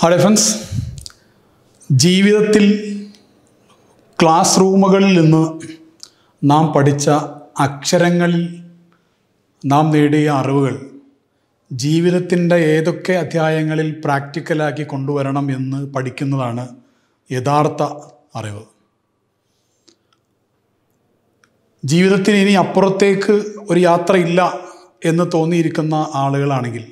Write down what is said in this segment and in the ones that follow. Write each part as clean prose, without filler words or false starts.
Hi friends, ജീവിതത്തിൽ class റൂമുകളിൽ നിന്ന് നാം പഠിച്ച അക്ഷരങ്ങളിൽ നാം നേടിയ അറിവുകൾ ജീവിതത്തിൻ്റെ ഏതൊക്കെ അധ്യായങ്ങളിൽ പ്രാക്ടിക്കലാക്കി കൊണ്ടുവരണം എന്ന് പഠിക്കുന്നതാണ് യഥാർത്ഥ അറിവ്. ജീവിതത്തിന് ഇനി അപ്പുറത്തേക്ക് ഒരു യാത്രയില്ല എന്ന് തോന്നിയിരിക്കുന്ന ആളുകളാണെങ്കിൽ,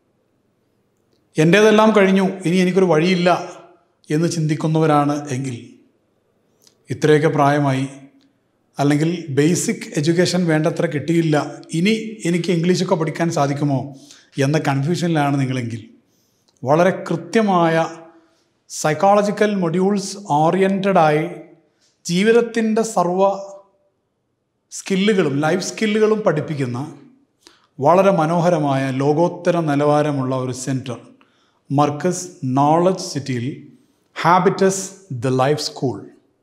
എൻ്റേതെല്ലാം കഴിഞ്ഞു, ഇനി എനിക്കൊരു വഴിയില്ല എന്ന് ചിന്തിക്കുന്നവരാണ് എങ്കിൽ, ഇത്രയൊക്കെ പ്രായമായി, അല്ലെങ്കിൽ ബേസിക് എഡ്യൂക്കേഷൻ വേണ്ടത്ര കിട്ടിയില്ല, ഇനി എനിക്ക് ഇംഗ്ലീഷൊക്കെ പഠിക്കാൻ സാധിക്കുമോ എന്ന കൺഫ്യൂഷനിലാണ് നിങ്ങളെങ്കിൽ, വളരെ കൃത്യമായ സൈക്കോളജിക്കൽ മൊഡ്യൂൾസ് ഓറിയൻറ്റഡായി ജീവിതത്തിൻ്റെ സർവ സ്കില്ലുകളും ലൈഫ് സ്കില്ലുകളും പഠിപ്പിക്കുന്ന വളരെ മനോഹരമായ ലോകോത്തര നിലവാരമുള്ള ഒരു സെൻറ്റർ മർകസ് നോളജ് സിറ്റിയിൽ ഹാബിറ്റസ് ദ ലൈഫ് സ്കൂൾ.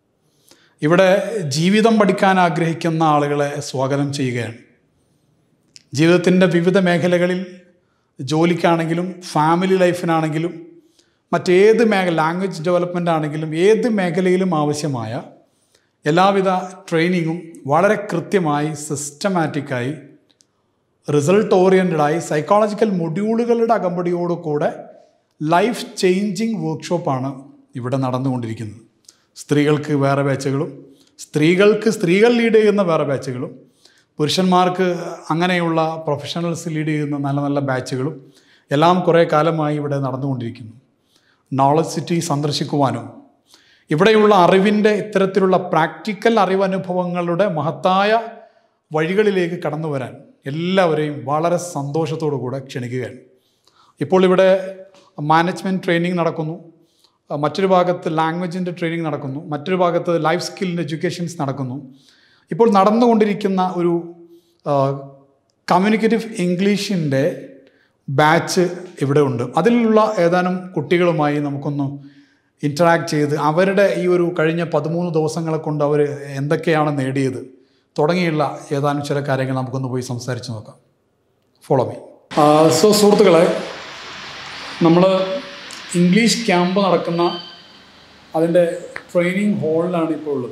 ഇവിടെ ജീവിതം പഠിക്കാൻ ആഗ്രഹിക്കുന്ന ആളുകളെ സ്വാഗതം ചെയ്യുകയാണ്. ജീവിതത്തിൻ്റെ വിവിധ മേഖലകളിൽ, ജോലിക്കാണെങ്കിലും ഫാമിലി ലൈഫിനാണെങ്കിലും മറ്റേത് ലാംഗ്വേജ് ഡെവലപ്മെൻ്റ് ആണെങ്കിലും ഏത് മേഖലയിലും ആവശ്യമായ എല്ലാവിധ ട്രെയിനിങ്ങും വളരെ കൃത്യമായി സിസ്റ്റമാറ്റിക്കായി റിസൾട്ട് ഓറിയൻറ്റഡായി സൈക്കോളജിക്കൽ മൊഡ്യൂളുകളുടെ അകമ്പടിയോടുകൂടെ ലൈഫ് ചേഞ്ചിങ് വർക്ക്ഷോപ്പാണ് ഇവിടെ നടന്നുകൊണ്ടിരിക്കുന്നത്. സ്ത്രീകൾക്ക് വേറെ ബാച്ചുകളും, സ്ത്രീകൾ ലീഡ് ചെയ്യുന്ന വേറെ ബാച്ചുകളും, പുരുഷന്മാർക്ക് അങ്ങനെയുള്ള പ്രൊഫഷണൽസ് ലീഡ് ചെയ്യുന്ന നല്ല നല്ല ബാച്ചുകളും എല്ലാം കുറേ കാലമായി ഇവിടെ നടന്നുകൊണ്ടിരിക്കുന്നു. നോളജ് സിറ്റി സന്ദർശിക്കുവാനും ഇവിടെയുള്ള അറിവിൻ്റെ ഇത്തരത്തിലുള്ള പ്രാക്ടിക്കൽ അറിവനുഭവങ്ങളുടെ മഹത്തായ വഴികളിലേക്ക് കടന്നു വരാൻ എല്ലാവരെയും വളരെ സന്തോഷത്തോടു കൂടെ ക്ഷണിക്കുകയാണ്. ഇപ്പോൾ ഇവിടെ മാനേജ്മെൻറ്റ് ട്രെയിനിങ് നടക്കുന്നു, മറ്റൊരു ഭാഗത്ത് ലാംഗ്വേജിൻ്റെ ട്രെയിനിങ് നടക്കുന്നു, മറ്റൊരു ഭാഗത്ത് ലൈഫ് സ്കില്ലിൻ്റെ എഡ്യൂക്കേഷൻസ് നടക്കുന്നു. ഇപ്പോൾ നടന്നുകൊണ്ടിരിക്കുന്ന ഒരു കമ്മ്യൂണിക്കേറ്റീവ് ഇംഗ്ലീഷിൻ്റെ ബാച്ച് ഇവിടെ ഉണ്ട്. അതിലുള്ള ഏതാനും കുട്ടികളുമായി നമുക്കൊന്ന് ഇൻറ്ററാക്ട് ചെയ്ത് അവരുടെ ഈ ഒരു കഴിഞ്ഞ 13 ദിവസങ്ങളെ കൊണ്ട് അവർ എന്തൊക്കെയാണ് നേടിയത് തുടങ്ങിയുള്ള ഏതാനും ചില കാര്യങ്ങൾ നമുക്കൊന്ന് പോയി സംസാരിച്ച് നോക്കാം. Follow me. സുഹൃത്തുക്കളെ, നമ്മൾ ഇംഗ്ലീഷ് ക്യാമ്പ് നടക്കുന്ന അതിൻ്റെ ട്രെയിനിങ് ഹാളിലാണ് ഇപ്പോൾ ഉള്ളത്.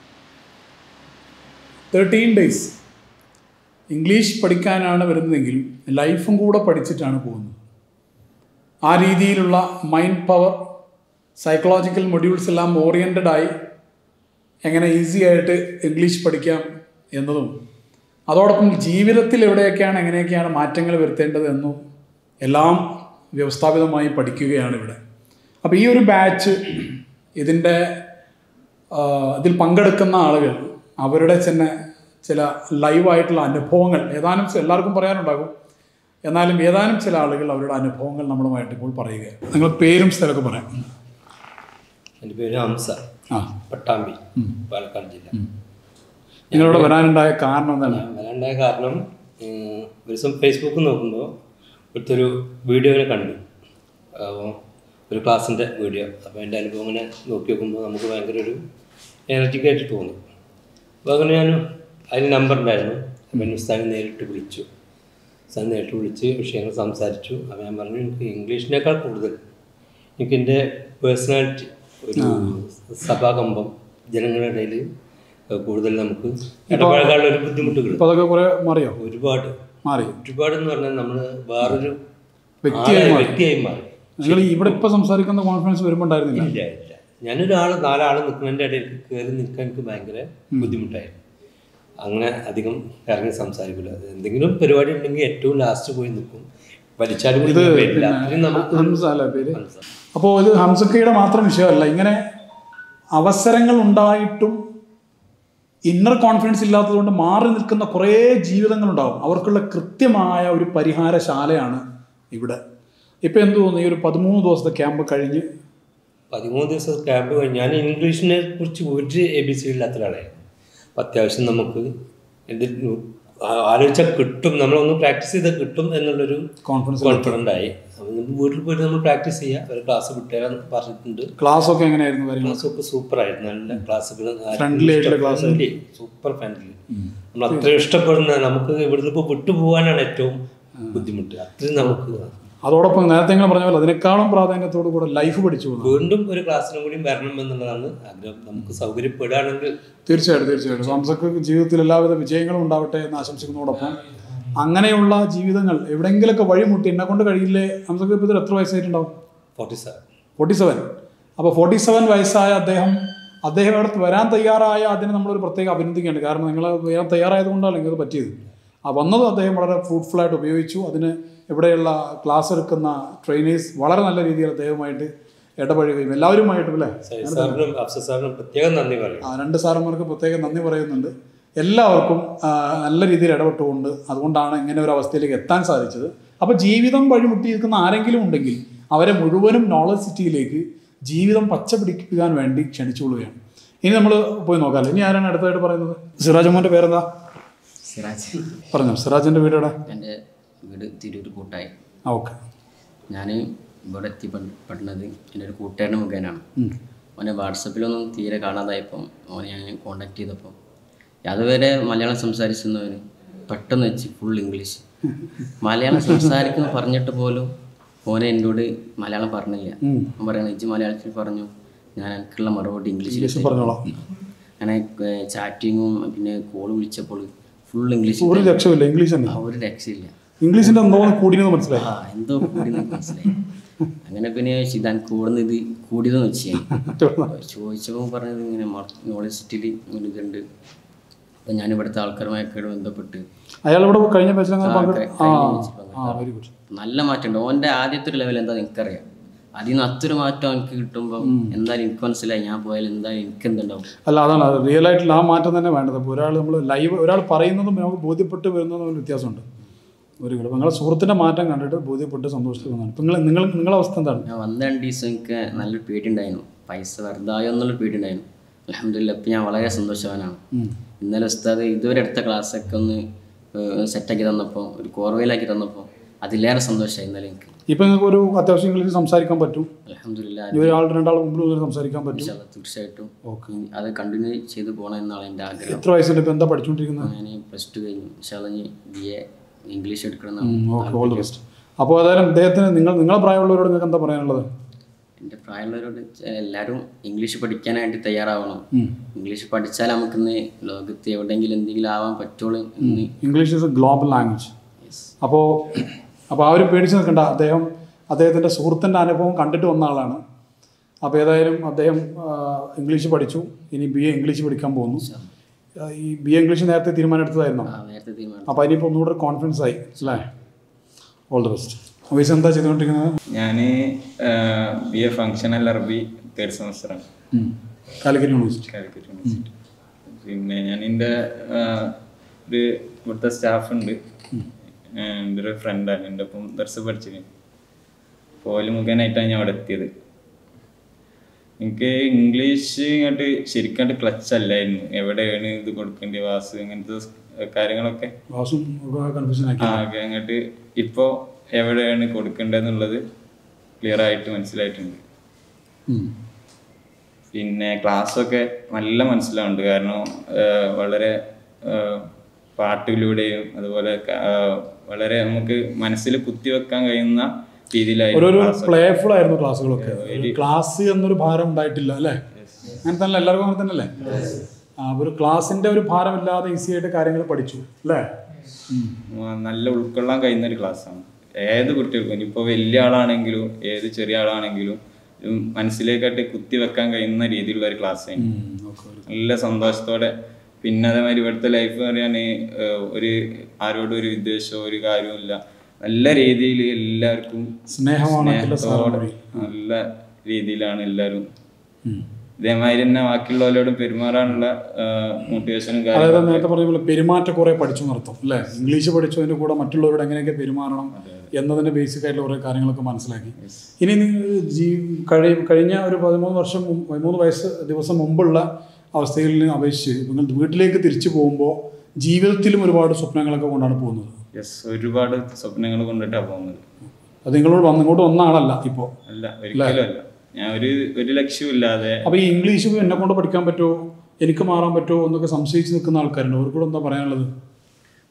13 ഡേയ്സ് ഇംഗ്ലീഷ് പഠിക്കാനാണ് വരുന്നതെങ്കിൽ ലൈഫും കൂടെ പഠിച്ചിട്ടാണ് പോകുന്നത്. ആ രീതിയിലുള്ള മൈൻഡ് പവർ, സൈക്കോളജിക്കൽ മൊഡ്യൂൾസ് എല്ലാം ഓറിയൻറ്റഡായി എങ്ങനെ ഈസി ആയിട്ട് ഇംഗ്ലീഷ് പഠിക്കാം എന്നതും, അതോടൊപ്പം ജീവിതത്തിൽ എവിടെയൊക്കെയാണ് എങ്ങനെയൊക്കെയാണ് മാറ്റങ്ങൾ വരുത്തേണ്ടത് എന്നും എല്ലാം വ്യവസ്ഥാപിതമായി പഠിക്കുകയാണ് ഇവിടെ. അപ്പോൾ ഈ ഒരു ബാച്ച് ഇതിൽ പങ്കെടുക്കുന്ന ആളുകൾ അവരുടെ തന്നെ ചില ലൈവായിട്ടുള്ള അനുഭവങ്ങൾ എല്ലാവർക്കും പറയാനുണ്ടാകും, എന്നാലും ഏതാനും ചില ആളുകൾ അവരുടെ അനുഭവങ്ങൾ നമ്മളുമായിട്ട് ഇപ്പോൾ പറയുകയാണ്. നിങ്ങൾ പേരും സ്ഥലമൊക്കെ പറയാം. എൻ്റെ പേര് ഹംസ, പട്ടാമ്പി, പാലക്കാട് ജില്ല. നിങ്ങളിവിടെ വരാനുണ്ടായ കാരണം എന്താണ്? വരാനുണ്ടായ കാരണം, ഒരു ദിവസം ഫേസ്ബുക്ക് നോക്കുമ്പോൾ ഒരു വീഡിയോനെ കണ്ടു, ഒരു ക്ലാസ്സിൻ്റെ വീഡിയോ. അപ്പോൾ എൻ്റെ അനുഭവം ഇങ്ങനെ നോക്കി നോക്കുമ്പോൾ നമുക്ക് ഭയങ്കര ഒരു എനർജിക്കായിട്ട് തോന്നി. അപ്പോൾ അങ്ങനെ ഞാൻ അതിന് നമ്പർ ഉണ്ടായിരുന്നു. അപ്പോൾ എന്നെ ഉസ്താദിനെ നേരിട്ട് വിളിച്ചു. വിഷയങ്ങൾ സംസാരിച്ചു. അപ്പോൾ ഞാൻ പറഞ്ഞു, എനിക്ക് ഇംഗ്ലീഷിനേക്കാൾ കൂടുതൽ എനിക്കെൻ്റെ പേഴ്സണാലിറ്റി, ഒരു സഭാകമ്പം, ജനങ്ങളുടെ ഇടയിൽ കൂടുതൽ നമുക്ക് ഇടപഴകാനുള്ള ഒരു ബുദ്ധിമുട്ടുകൾ ഒരുപാട് എന്ന് പറഞ്ഞാൽ നമ്മൾ വേറൊരു വ്യക്തിയായി മാറി. ഇവിടെ ഇപ്പോൾ സംസാരിക്കുന്ന കോൺഫിഡൻസ് വരുമ്പോണ്ടായിരുന്നില്ല. ഇല്ല, ഞാനൊരാൾ 4 ആൾ നിൽക്കുന്നതിൻ്റെ ഇടയിൽ കയറി നിൽക്കാൻ എനിക്ക് ഭയങ്കര ബുദ്ധിമുട്ടായിരുന്നു. അങ്ങനെ അധികം ഇറങ്ങി സംസാരിക്കില്ല. എന്തെങ്കിലും പരിപാടി ഉണ്ടെങ്കിൽ ഏറ്റവും ലാസ്റ്റ് പോയി നിൽക്കും. വലിച്ചാലും അപ്പോൾ ഇത് ഹംസക്കയുടെ മാത്രം വിഷയമല്ല. ഇങ്ങനെ അവസരങ്ങൾ ഉണ്ടായിട്ടും ഇന്നർ കോൺഫിഡൻസ് ഇല്ലാത്തതുകൊണ്ട് മാറി നിൽക്കുന്ന കുറേ ജീവിതങ്ങളുണ്ടാവും. അവർക്കുള്ള കൃത്യമായ ഒരു പരിഹാരശാലയാണ് ഇവിടെ. ഇപ്പം എന്ത് തോന്നുന്നു, ഈ ഒരു 13 ദിവസത്തെ ക്യാമ്പ് കഴിഞ്ഞ്? 13 ദിവസത്തെ ക്യാമ്പ് കഴിഞ്ഞ് ഞാൻ ഇംഗ്ലീഷിനെ കുറിച്ച് ഒരു ABC ഇല്ലാത്ത ഒരാളായിരുന്നു. അപ്പം അത്യാവശ്യം നമുക്ക് ആലോചിച്ചാൽ കിട്ടും, നമ്മളൊന്ന് പ്രാക്ടീസ് ചെയ്താൽ കിട്ടും എന്നുള്ളൊരു കോൺഫിഡൻ്റ് ആയി. വീട്ടിൽ പോയിട്ട് നമ്മൾ പ്രാക്ടീസ് ചെയ്യുക. ഒരു ക്ലാസ് വിട്ടുതരാൻ പറഞ്ഞിട്ടുണ്ട്. ക്ലാസ്സൊക്കെ എങ്ങനെയായിരുന്നു? ക്ലാസ്സൊക്കെ സൂപ്പറായിരുന്നു. നല്ല ക്ലാസ്സുകൾ, സൂപ്പർ ഫ്രണ്ട്ലി. നമ്മൾ അത്രയും ഇഷ്ടപ്പെടുന്ന, നമുക്ക് ഇവിടുന്ന് ഇപ്പോൾ വിട്ടുപോകാനാണ് ഏറ്റവും ബുദ്ധിമുട്ട്. അത്രയും നമുക്ക് അതോടൊപ്പം നേരത്തെ നിങ്ങൾ പറഞ്ഞ പോലെ അതിനേക്കാളും പ്രാധാന്യത്തോടു കൂടെ ലൈഫ് പഠിച്ചു പോകുന്നു. വീണ്ടും ഒരു ക്ലാസ്സിനും കൂടി വരണം എന്നുള്ളതാണ് ആഗ്രഹം. നമുക്ക് സൗകര്യപ്പെടുകയാണെങ്കിൽ തീർച്ചയായിട്ടും ഹംസക്ക് ജീവിതത്തിൽ എല്ലാവിധ വിജയങ്ങളും ഉണ്ടാവട്ടെ എന്ന് ആശംസിക്കുന്നതോടൊപ്പം അങ്ങനെയുള്ള ജീവിതങ്ങൾ എവിടെയെങ്കിലൊക്കെ വഴിമുട്ടി എന്നെ കൊണ്ട് കഴിയില്ലേ. ഹംസക്ക് ഇപ്പോൾ എത്ര വയസ്സായിട്ടുണ്ടാവും? 47. അപ്പോൾ 47 വയസ്സായ അദ്ദേഹം അടുത്ത് വരാൻ തയ്യാറായ അതിന് നമ്മളൊരു പ്രത്യേക അഭിനന്ദിക്കുകയാണ്. കാരണം നിങ്ങൾ വരാൻ തയ്യാറായത് കൊണ്ടാണ് നിങ്ങൾക്ക് പറ്റിയത്. വന്നത് അദ്ദേഹം വളരെ ഫ്രൂട്ട്ഫുള്ളായിട്ട് ഉപയോഗിച്ചു. അതിന് ഇവിടെയുള്ള ക്ലാസ് എടുക്കുന്ന ട്രെയിനേഴ്സ് വളരെ നല്ല രീതിയിൽ അദ്ദേഹവുമായിട്ട് ഇടപഴകുകയും എല്ലാവരുമായിട്ടും അല്ലേ 2 സാറന്മാർക്ക് പ്രത്യേകം നന്ദി പറയുന്നുണ്ട്. എല്ലാവർക്കും നല്ല രീതിയിൽ ഇടപെട്ടുകൊണ്ട് അതുകൊണ്ടാണ് ഇങ്ങനെ ഒരു അവസ്ഥയിലേക്ക് എത്താൻ സാധിച്ചത്. അപ്പോൾ ജീവിതം വഴിമുട്ടി നിൽക്കുന്ന ആരെങ്കിലും ഉണ്ടെങ്കിൽ അവരെ മുഴുവനും നോളജ് സിറ്റിയിലേക്ക് ജീവിതം പച്ച പിടിപ്പിക്കാൻ വേണ്ടി ക്ഷണിച്ചുകൊള്ളുകയാണ്. ഇനി നമ്മൾ പോയി നോക്കാം. ഇനി ആരാണ് അടുത്തായിട്ട് പറയുന്നത്? സിറാജ് മോൻ്റെ പേരെന്താ? സിറാജ്. പറഞ്ഞോ. സിറാജിൻ്റെ വീട് എവിടെ? എൻ്റെ വീട് തിരൂർ കൂട്ടായി. ഓക്കെ. ഞാൻ ഇവിടെ എത്തിപ്പെടുന്നത് എൻ്റെ ഒരു കൂട്ടുകാരൻ്റെ മുഖേനാണ്. അവനെ വാട്സപ്പിലൊന്നും തീരെ കാണാതായപ്പോൾ അവനെ ഞാൻ കോണ്ടാക്ട് ചെയ്തപ്പോൾ അതുവരെ മലയാളം സംസാരിച്ചിരുന്നവന് പെട്ടെന്ന് വെച്ച് ഫുൾ ഇംഗ്ലീഷ്. മലയാളം സംസാരിക്കുന്നു പറഞ്ഞിട്ട് പോലും ഓനെ എന്നോട് മലയാളം പറഞ്ഞില്ല. അവൻ പറയണ ഇജ്ജ് മലയാളത്തിൽ പറഞ്ഞു, ഞാൻ എനിക്കുള്ള മറുപടി ഇംഗ്ലീഷിൽ പറഞ്ഞോളാം. അങ്ങനെ ചാറ്റിങ്ങും പിന്നെ കോൾ വിളിച്ചപ്പോൾ ഫുൾ ഇംഗ്ലീഷ്. ഒരു രക്ഷയില്ല. ഇംഗ്ലീഷിൻ്റെ എന്തോ കൂടിയെന്ന് മനസ്സിലായി. എന്തോ കൂടിയെന്ന് മനസ്സിലായി. അങ്ങനെ പിന്നെ ഇതാൻ കൂടുന്നത് കൂടിയതെന്ന് വെച്ച് ചോദിച്ചപ്പോൾ പറഞ്ഞത് ഇങ്ങനെ നോളജ് സിറ്റിയിൽ ഇങ്ങനെ ഇതുണ്ട്. അപ്പം ഞാൻ ഇവിടുത്തെ ആൾക്കാരുമായൊക്കെ ബന്ധപ്പെട്ട് നല്ല മാറ്റമുണ്ട്. ഓൻ്റെ ആദ്യത്തെ ഒരു ലെവൽ എന്താ എനിക്കറിയാം. അതിൽ നിന്ന് അത്തൊരു മാറ്റം എനിക്ക് കിട്ടുമ്പോൾ എന്തായാലും എനിക്ക് മനസ്സിലായി ഞാൻ പോയാൽ എന്തായാലും എനിക്ക് എന്തുണ്ടാവും. അല്ല, അതാണ് റിയൽ ആയിട്ടുള്ള ആ മാറ്റം തന്നെ വേണ്ടത്. അപ്പോൾ ഒരാൾ പറയുന്നതും നമുക്ക് ബോധ്യപ്പെട്ട് വരുന്നതും വ്യത്യാസമുണ്ട്. ഒരു നിങ്ങളെ സുഹൃത്തിൻ്റെ മാറ്റം കണ്ടിട്ട് ബോധ്യപ്പെട്ട് സന്തോഷിക്കുന്നതാണ്. ഇപ്പം നിങ്ങളെ അവസ്ഥ എന്താണ്? ഞാൻ വന്ന 2 ദിവസം എനിക്ക് നല്ലൊരു പേടിയുണ്ടായിരുന്നു. പൈസ വെറുതായോ എന്നുള്ളൊരു പേടിയുണ്ടായിരുന്നു. അൽഹംദുലില്ലാ ഇപ്പം ഞാൻ വളരെ സന്തോഷവാനാണ്. ഇന്നലെ ഉസ്താദ് ഇതുവരെ എടുത്ത ക്ലാസ്സൊക്കെ ഒന്ന് സെറ്റാക്കി തന്നപ്പോൾ, ഒരു കോർവയിലാക്കി തന്നപ്പോൾ അതിലേറെ സന്തോഷമായി ഇന്നലെ എനിക്ക്. ഇപ്പം നിങ്ങൾക്ക് ഒരു അത്യാവശ്യം ഇംഗ്ലീഷ് സംസാരിക്കാൻ പറ്റും? അൽഹംദുലില്ലാ. 2 മുമ്പിൽ സംസാരിക്കാൻ പറ്റും? തീർച്ചയായിട്ടും. ഓക്കെ. അത് കണ്ടിന്യൂ ചെയ്ത് പോകണം എന്നാണ് എൻ്റെ ആഗ്രഹം. എത്ര വയസ്സുണ്ട്? ഇപ്പം എന്താ പഠിച്ചുകൊണ്ടിരിക്കുന്നത്? ഞാൻ +2 കഴിഞ്ഞു. BA ഇംഗ്ലീഷ് എടുക്കണം. All the best. അപ്പോൾ ഏതായാലും അദ്ദേഹത്തിന് നിങ്ങളെ പ്രായമുള്ളവരോട് നിങ്ങൾക്ക് എന്താ പറയാനുള്ളത്? എൻ്റെ പ്രായമുള്ളവരോട് എല്ലാവരും ഇംഗ്ലീഷ് പഠിക്കാനായിട്ട് തയ്യാറാവണം. ഇംഗ്ലീഷ് പഠിച്ചാൽ നമുക്കിന്ന് ലോകത്ത് എവിടെയെങ്കിലും എന്തെങ്കിലും ആവാൻ പറ്റുള്ളൂ. English is a global language. അപ്പോൾ ആ ഒരു പേടിച്ച് നിൽക്കണ്ട. അദ്ദേഹത്തിൻ്റെ സുഹൃത്തിൻ്റെ അനുഭവം കണ്ടിട്ട് വന്ന ആളാണ്. അപ്പോൾ ഏതായാലും അദ്ദേഹം ഇംഗ്ലീഷ് പഠിച്ചു. ഇനി BA ഇംഗ്ലീഷ് പഠിക്കാൻ പോകുന്നു. ഈ BA ഇംഗ്ലീഷ് നേരത്തെ തീരുമാനം എടുത്തതായിരുന്നു. അപ്പോൾ അതിനിപ്പോൾ ഒന്നുകൂടെ കോൺഫിഡൻസ് ആയി അല്ലേ? All the best. വയസ്സ് എന്താ ചെയ്തുകൊണ്ടിരിക്കുന്നത്? ഞാൻ BA ഫങ്ഷണൽ അറബി 3rd സെമസ്റ്ററാണ്. കാലിക്കറ്റ് യൂണിവേഴ്സിറ്റി. പിന്നെ ഞാൻ എൻ്റെ ഇവിടുത്തെ സ്റ്റാഫുണ്ട്. എൻ്റെ ഒരു ഫ്രണ്ടാണ്. എൻ്റെ ഒപ്പം ദർസ് പഠിച്ചിരുന്നു. പോല് മുഖേനായിട്ടാണ് ഞാൻ അവിടെ എത്തിയത്. എനിക്ക് ഇംഗ്ലീഷ് ഇങ്ങോട്ട് ശരിക്കാണ്ട് ക്ലച്ച് അല്ലായിരുന്നു. എവിടെയാണ് ഇത് കൊടുക്കേണ്ടത്, വാസ് ഇങ്ങനത്തെ കാര്യങ്ങളൊക്കെ അങ്ങോട്ട് ഇപ്പോൾ എവിടെയാണ് കൊടുക്കേണ്ടതെന്നുള്ളത് ക്ലിയർ ആയിട്ട് മനസ്സിലായിട്ടുണ്ട്. പിന്നെ ക്ലാസ്സൊക്കെ നല്ല മനസ്സിലാവുന്നുണ്ട്. കാരണം വളരെ പാട്ടിലൂടെയും അതുപോലെ വളരെ നമുക്ക് മനസ്സിൽ കുത്തിവെക്കാൻ കഴിയുന്ന രീതിയിലായിരുന്നു. പ്ലേഫുൾ ആയിരുന്നു ക്ലാസ്സുകളൊക്കെ. ക്ലാസ് എന്നൊരു ഭാരം ഉണ്ടായിട്ടില്ല അല്ലേ? അങ്ങനെ തന്നെ എല്ലാവർക്കും അങ്ങനെ തന്നെ അല്ലേ? ഒരു ക്ലാസിന്റെ ഒരു ഭാരമില്ലാതെ ഈസി ആയിട്ട് കാര്യങ്ങൾ പഠിച്ചു അല്ലേ? നല്ല ഉൾക്കൊള്ളാൻ കഴിയുന്ന ഒരു ക്ലാസ്സാണ്. ഏത് കുട്ടികൾക്കും, ഇനിയിപ്പോൾ വലിയ ആളാണെങ്കിലും ഏത് ചെറിയ ആളാണെങ്കിലും മനസ്സിലേക്കായിട്ട് കുത്തിവെക്കാൻ കഴിയുന്ന രീതിയിലുള്ള ഒരു ക്ലാസ്സാണ്. നല്ല സന്തോഷത്തോടെ. പിന്നെ അതേമാതിരി ഇവിടുത്തെ ലൈഫ് പറയാൻ ആരോടും ഒരു വിദ്വേഷമോ ഒരു കാര്യവുമില്ല. നല്ല രീതിയിൽ എല്ലാവർക്കും സ്നേഹത്തോടെ നല്ല രീതിയിലാണ് എല്ലാവരും. ഇതേമാതിരി തന്നെ ബാക്കിയുള്ളവരോടും പെരുമാറാനുള്ള മോട്ടിവേഷനും കാര്യങ്ങളും. നേരത്തെ പറഞ്ഞ പോലെ പെരുമാറ്റം കുറെ പഠിച്ചു നടത്തും അല്ലേ? ഇംഗ്ലീഷ് പഠിച്ചതിൻ്റെ കൂടെ മറ്റുള്ളവരോട് എങ്ങനെയൊക്കെ പെരുമാറണം എന്നതിൻ്റെ ബേസിക് ആയിട്ടുള്ള കുറേ കാര്യങ്ങളൊക്കെ മനസ്സിലാക്കി. ഇനി കഴിഞ്ഞ ഒരു 13 വയസ്സ് ദിവസം മുമ്പുള്ള അവസ്ഥയിൽ അപേക്ഷിച്ച് നിങ്ങൾ വീട്ടിലേക്ക് തിരിച്ചു പോകുമ്പോൾ ജീവിതത്തിലും ഒരുപാട് സ്വപ്നങ്ങളൊക്കെ കൊണ്ടാണ് പോകുന്നത്. ഒരുപാട് സ്വപ്നങ്ങൾ കൊണ്ടിട്ടാണ് പോകുന്നത്. അത് നിങ്ങളോട് ഇങ്ങോട്ട് വന്ന ആളല്ല ഇപ്പോൾ? അല്ല, ഒരിക്കലും അല്ല. ഞാൻ ഒരു ലക്ഷ്യമില്ലാതെ. അപ്പോൾ ഈ ഇംഗ്ലീഷ് എന്നെ കൊണ്ട് പഠിക്കാൻ പറ്റുമോ, എനിക്ക് മാറാൻ പറ്റുമോ എന്നൊക്കെ സംശയിച്ച് നിൽക്കുന്ന ആൾക്കാരുണ്ട്. അവർക്കൂടെ എന്താ പറയാനുള്ളത്?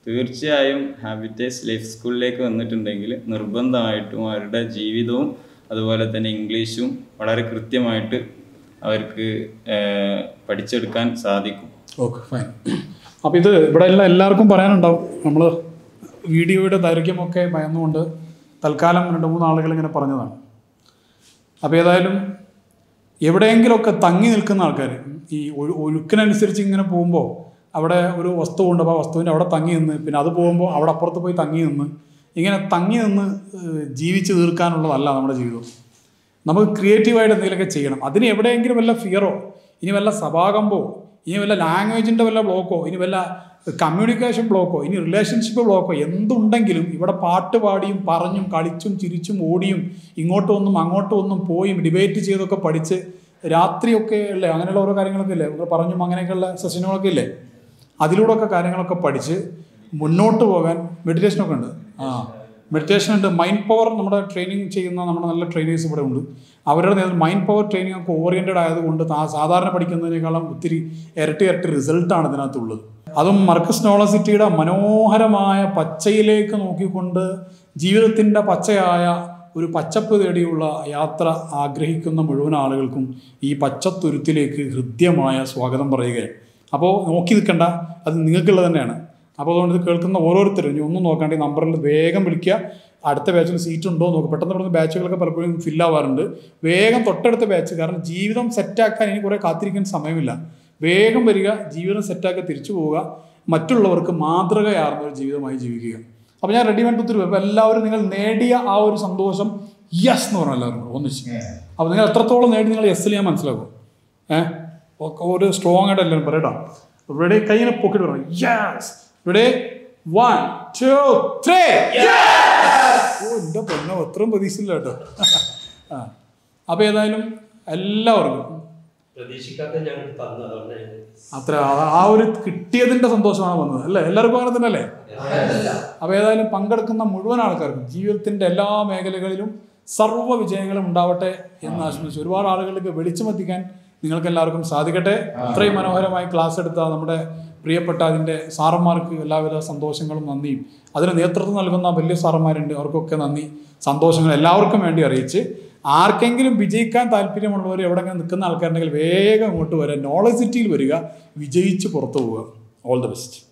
തീർച്ചയായും ഹാബിറ്റസ് ലൈഫ് സ്കൂളിലേക്ക് വന്നിട്ടുണ്ടെങ്കിൽ നിർബന്ധമായിട്ടും അവരുടെ ജീവിതവും അതുപോലെ തന്നെ ഇംഗ്ലീഷും വളരെ കൃത്യമായിട്ട് അവർക്ക് പഠിച്ചെടുക്കാൻ സാധിക്കും. Okay, fine. അപ്പോൾ ഇത് ഇവിടെ എല്ലാവർക്കും പറയാനുണ്ടാവും. നമ്മൾ വീഡിയോയുടെ ദൈർഘ്യമൊക്കെ ഭയന്നുകൊണ്ട് തൽക്കാലം 2-3 ആളുകൾ ഇങ്ങനെ പറഞ്ഞതാണ്. അപ്പോൾ ഏതായാലും എവിടെയെങ്കിലുമൊക്കെ തങ്ങി നിൽക്കുന്ന ആൾക്കാർ ഈ ഒഴുക്കിനനുസരിച്ച് ഇങ്ങനെ പോകുമ്പോൾ അവിടെ ഒരു വസ്തു ഉണ്ട്, അപ്പോൾ ആ വസ്തുവിൻ്റെ അവിടെ തങ്ങി നിന്ന്, പിന്നെ അത് പോകുമ്പോൾ അവിടെ അപ്പുറത്ത് പോയി തങ്ങി നിന്ന്, ഇങ്ങനെ തങ്ങി നിന്ന് ജീവിച്ച് തീർക്കാനുള്ളതല്ല നമ്മുടെ ജീവിതം. നമുക്ക് ക്രിയേറ്റീവായിട്ട് എന്തെങ്കിലുമൊക്കെ ചെയ്യണം. അതിന് എവിടെയെങ്കിലും വല്ല ഫിയറോ, ഇനി വല്ല സഭാകമ്പോ, ഇനി വല്ല ലാംഗ്വേജിൻ്റെ വല്ല ബ്ലോക്കോ, ഇനി വല്ല കമ്മ്യൂണിക്കേഷൻ ബ്ലോക്കോ, ഇനി റിലേഷൻഷിപ്പ് ബ്ലോക്കോ എന്തുണ്ടെങ്കിലും ഇവിടെ പാട്ട് പാടിയും പറഞ്ഞും കളിച്ചും ചിരിച്ചും ഓടിയും ഇങ്ങോട്ടും ഒന്നും അങ്ങോട്ടും ഒന്നും പോയും ഡിബേറ്റ് ചെയ്തൊക്കെ പഠിച്ച് രാത്രിയൊക്കെ അല്ലേ അങ്ങനെയുള്ള ഓരോ കാര്യങ്ങളൊക്കെ ഇല്ലേ പറഞ്ഞും അങ്ങനെയൊക്കെയുള്ള സെഷനുകളൊക്കെ ഇല്ലേ, അതിലൂടെയൊക്കെ കാര്യങ്ങളൊക്കെ പഠിച്ച് മുന്നോട്ട് പോകാൻ മെഡിറ്റേഷനൊക്കെ ഉണ്ട്. മെഡിറ്റേഷൻ ഉണ്ട്. മൈൻഡ് പവർ നമ്മുടെ ട്രെയിനിങ് ചെയ്യുന്ന നമ്മുടെ നല്ല ട്രെയിനേഴ്സ് ഇവിടെ ഉണ്ട്. അവരുടെ നേതൃത്വം മൈൻഡ് പവർ ട്രെയിനിങ് ഒക്കെ ഓറിയൻറ്റഡ് ആയതുകൊണ്ട് സാധാരണ പഠിക്കുന്നതിനേക്കാളും ഒത്തിരി ഇരട്ടി റിസൾട്ടാണ് ഇതിനകത്തുള്ളത്. അതും മർകസ് യൂണിവേഴ്സിറ്റിയുടെ മനോഹരമായ പച്ചയിലേക്ക് നോക്കിക്കൊണ്ട് ജീവിതത്തിൻ്റെ പച്ചയായ ഒരു പച്ചപ്പ് തേടിയുള്ള യാത്ര ആഗ്രഹിക്കുന്ന മുഴുവൻ ആളുകൾക്കും ഈ പച്ചത്തുരുത്തിലേക്ക് ഹൃദ്യമായ സ്വാഗതം പറയുകയാണ്. അപ്പോൾ നോക്കി നിൽക്കണ്ട, അത് നിങ്ങൾക്കുള്ളത് തന്നെയാണ്. അപ്പോൾ അതുകൊണ്ട് ഇത് കേൾക്കുന്ന ഓരോരുത്തരും ഇനി ഒന്നും നോക്കാണ്ട് ഈ നമ്പറിൽ വേഗം വിളിക്കുക. അടുത്ത ബാച്ചിൽ സീറ്റ് ഉണ്ടോ നോക്കുക. പെട്ടെന്ന് പെട്ടെന്ന് ബാച്ചുകളൊക്കെ പലപ്പോഴും ഫില്ലാവാറുണ്ട്. വേഗം തൊട്ടടുത്ത ബാച്ച്, കാരണം ജീവിതം സെറ്റാക്കാൻ ഇനി കുറേ കാത്തിരിക്കാൻ സമയമില്ല. വേഗം വരിക, ജീവിതം സെറ്റാക്കി തിരിച്ചു പോവുക, മറ്റുള്ളവർക്ക് മാതൃകയാർന്ന ഒരു ജീവിതമായി ജീവിക്കുക. അപ്പോൾ ഞാൻ റെഡി വേണ്ട ഒത്തിരി. അപ്പോൾ എല്ലാവരും നിങ്ങൾ നേടിയ ആ ഒരു സന്തോഷം യെസ് എന്ന് പറഞ്ഞാൽ എല്ലാവരും ഒന്നിച്ച്. അപ്പോൾ നിങ്ങൾ എത്രത്തോളം നേടി നിങ്ങൾ യെസ്സിൽ ഞാൻ മനസ്സിലാക്കും. ഒരു സ്ട്രോങ് ആയിട്ട് എല്ലാവരും പറയട്ടോ. ഇവിടെ കൈയിനെ പൊക്കിട്ട് പറയണം യെസ്. ഇവിടെ 1 2 3 ഓ എൻ്റെ പൊന്നോ അത്രയും പ്രതീക്ഷയില്ല കേട്ടോ. അപ്പോൾ ഏതായാലും എല്ലാവർക്കും അത്ര ആ ഒരു കിട്ടിയതിൻ്റെ സന്തോഷമാണ് വന്നത് അല്ലേ? എല്ലാവർക്കും അങ്ങനെ തന്നെ അല്ലേ? അപ്പോൾ ഏതായാലും പങ്കെടുക്കുന്ന മുഴുവൻ ആൾക്കാർക്കും ജീവിതത്തിൻ്റെ എല്ലാ മേഖലകളിലും സർവ്വ വിജയങ്ങളും ഉണ്ടാവട്ടെ എന്ന് ആശംസിച്ചു. ഒരുപാട് ആളുകൾക്ക് വെളിച്ചമെത്തിക്കാൻ നിങ്ങൾക്ക് എല്ലാവർക്കും സാധിക്കട്ടെ. ഇത്രയും മനോഹരമായി ക്ലാസ് എടുത്ത നമ്മുടെ പ്രിയപ്പെട്ട അതിൻ്റെ സാറന്മാർക്ക് എല്ലാവിധ സന്തോഷങ്ങളും നന്ദിയും, അതിന് നേതൃത്വം നൽകുന്ന വലിയ സാറന്മാരുണ്ട്, അവർക്കൊക്കെ നന്ദി സന്തോഷങ്ങൾ എല്ലാവർക്കും വേണ്ടി അറിയിച്ച്, ആർക്കെങ്കിലും വിജയിക്കാൻ താല്പര്യമുള്ളവർ എവിടെയെങ്കിലും നിൽക്കുന്ന ആൾക്കാരുണ്ടെങ്കിൽ വേഗം ഇങ്ങോട്ട് വരിക, നോളജ് സിറ്റിയിൽ വരിക, വിജയിച്ച് പുറത്തു പോവുക. All the best.